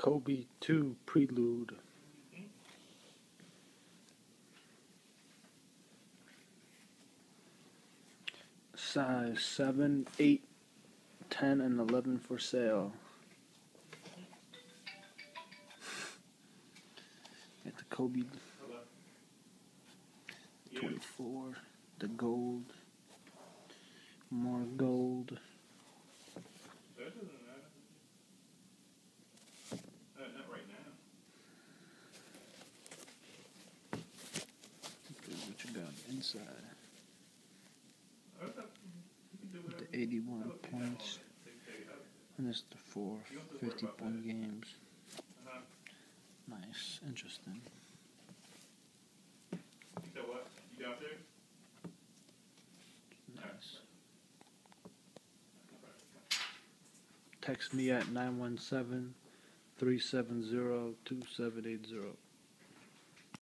Kobe 2 Prelude. Size 7, 8, 10, and 11 for sale. Got the Kobe 24, the gold, more gold. That doesn't matter. Not right now. What you got inside? The 81 points. And this is the 450-point games. Nice, interesting. You said what? You downstairs? Nice. Text me at 917-370-2780.